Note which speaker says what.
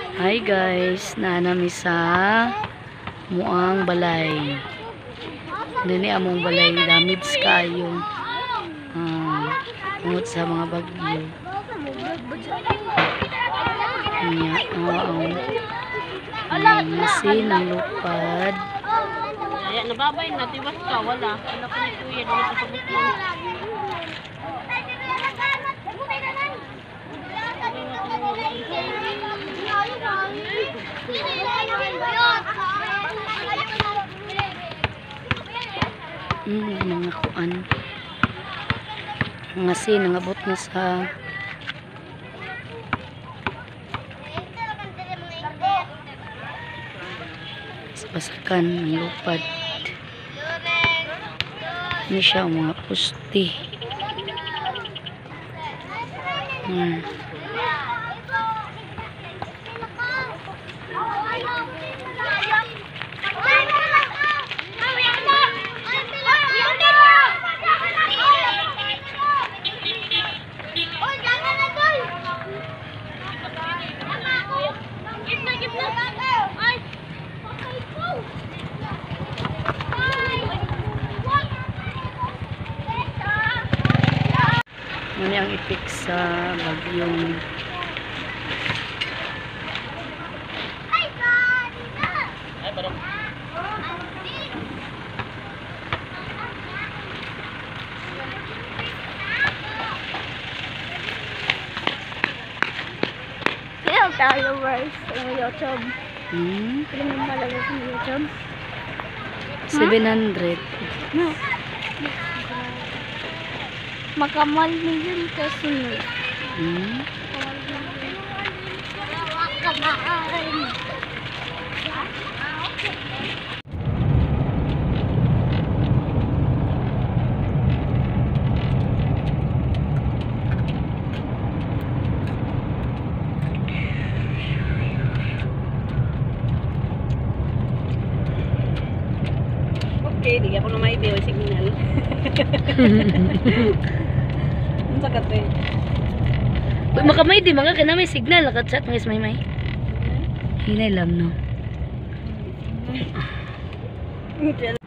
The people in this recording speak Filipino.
Speaker 1: Hi guys, naanami sa muang balay. Nini among balay damage kayo. Tungod sa mga bagyo. Nya, masin ang lupad.
Speaker 2: Ayan, nababay na, tiwas ka, wala. Wala pa ni kuya, dito sa pagkakit.
Speaker 1: Mga kuan. Mga sin, nangabot na sa basakan ng lupad. Ini siya ang mga pusti. Muna ang ipik sa bagyong
Speaker 2: Followers sa YouTube. Kailan mo malagay sa YouTube?
Speaker 1: 700.
Speaker 2: No. Makamal million kasunod. Okay, di ako na may video signal. Ang sakat eh.
Speaker 1: Uy, makamay di mga kana may signal nakatsat ng ismay-may. Hinay lang no.